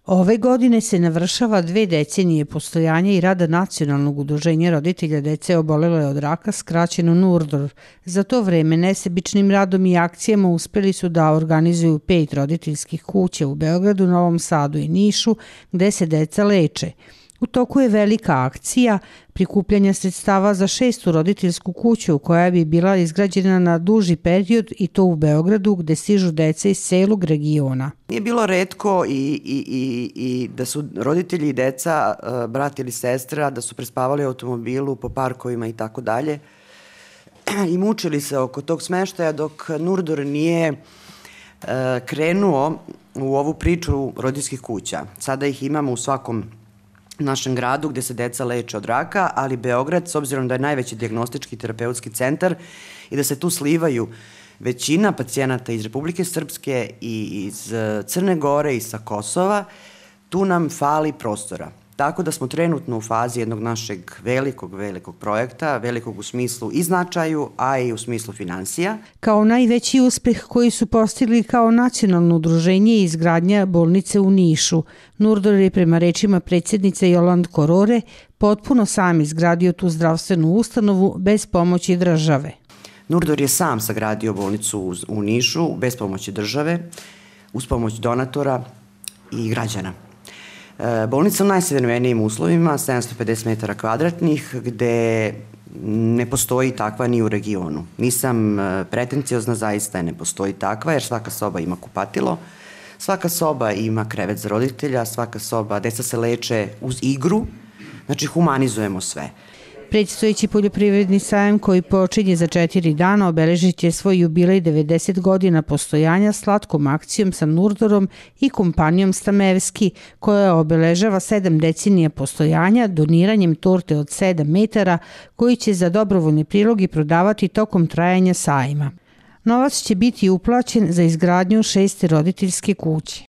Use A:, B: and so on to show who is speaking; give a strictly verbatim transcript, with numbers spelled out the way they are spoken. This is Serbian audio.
A: Ove godine se navršava dve decenije postojanja i rada Nacionalnog udruženja roditelja dece obolele od raka, skraćeno NURDOR. Za to vreme nesebičnim radom i akcijama uspeli su da organizuju pet roditeljskih kuća u Beogradu, Novom Sadu i Nišu, gde se deca leče. U toku je velika akcija prikupljanja sredstava za šestu roditeljsku kuću koja bi bila izgrađena na duži period i to u Beogradu gde stižu deca iz celog regiona.
B: Nije bilo retko i, i, i, i da su roditelji i deca, brat ili sestra, da su prespavali u automobilu po parkovima i tako dalje i mučili se oko tog smeštaja dok NURDOR nije krenuo u ovu priču roditeljskih kuća. Sada ih imamo u svakom našem gradu gde se deca leče od raka, ali Beograd, s obzirom da je najveći dijagnostički terapeutski centar i da se tu slivaju većina pacijenata iz Republike Srpske i iz Crne Gore i sa Kosova, tu nam fali prostora. Tako da smo trenutno u fazi jednog našeg velikog, velikog projekta, velikog u smislu i značaju, a i u smislu finansija.
A: Kao najveći uspeh koji su postigli kao nacionalno udruženje je izgradnja bolnice u Nišu. NURDOR je prema rečima predsjednice Jolande Korore potpuno sam izgradio tu zdravstvenu ustanovu bez pomoći države.
B: NURDOR je sam sagradio bolnicu u Nišu bez pomoći države, uz pomoć donatora i građana. Bolnica u najsavremenijim uslovima, sedamsto pedeset metara kvadratnih, gde ne postoji takva ni u regionu. Nisam pretenciozna, zaista je ne postoji takva, jer svaka soba ima kupatilo, svaka soba ima krevet za roditelja, svaka soba, deca se leče uz igru, znači humanizujemo sve.
A: Predstojeći poljoprivredni sajam koji počinje za četiri dana obeležit će svoj jubilej devedeset godina postojanja slatkom akcijom sa NURDORom i kompanijom Stamevski, koja obeležava sedam decenija postojanja doniranjem torte od sedam metara koji će za dobrovoljne priloge prodavati tokom trajanja sajma. Novac će biti uplaćen za izgradnju šeste roditeljske kuće.